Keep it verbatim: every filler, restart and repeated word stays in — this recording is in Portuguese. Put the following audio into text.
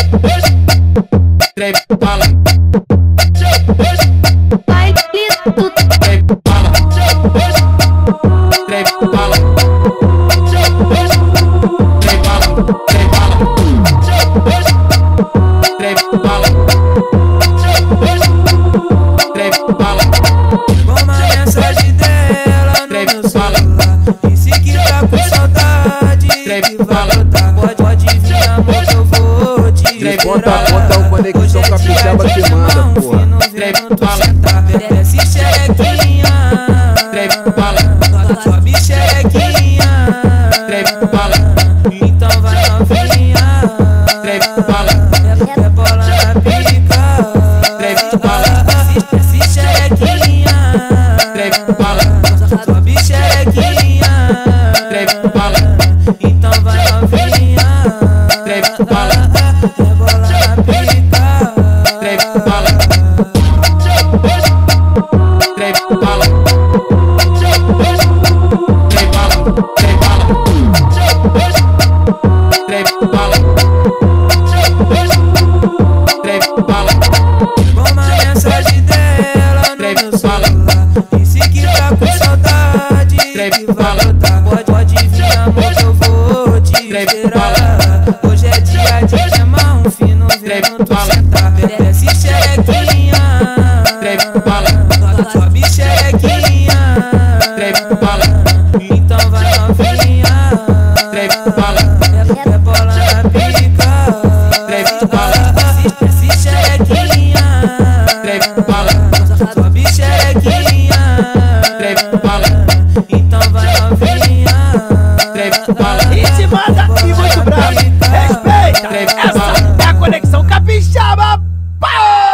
trem fala. Vai lindo, Trem fala. Trem fala. Trem fala. Trem fala. Trem fala. Trem fala. Uma mensagem dela no Trem meu fala. celular. Disse que tá com saudade, Trem que vai fala. voltar. Pode, pode vir, amor, que eu vou te Trem Conta a esperar. conta, o Conexão Hoje é dia Capixaba de que chamar manda, um porra. fino, Trem vendo tu fala. sentar. Desce xerequinha, Trem fala. sobe xerequinha. Trem fala. Então vai novinha, Trem fala. é bola na pica. Trem fala. Desce xerequinha, Trem fala. sobe xerequinha. Trem fala. Então vai novinha, Trem fala. é bola na pica. Trem fala. Trem fala. Trem fala. Trem fala. Trem fala. Trem fala. Uma mensagem dela no Trem meu fala. celular. Disse que tá com saudade, Trem que vai fala. voltar. Pode, pode vir, amor, que eu vou te Trem esperar. fala. Hoje é dia de queimar um fino, Trem vendo tu fala. sentar. Desce xerequinha, Trem fala. sobe xerequinha. Trem fala. Então vai novinha, Trem fala. é bola na pica. Trem fala. Desce xerequinha, Trem fala. sobe xerequinha. Trem fala. Então vai novinha, Trem fala. E te manda e muito bravo. Respeita. Trem Essa fala. é a Conexão Capixaba. Pau!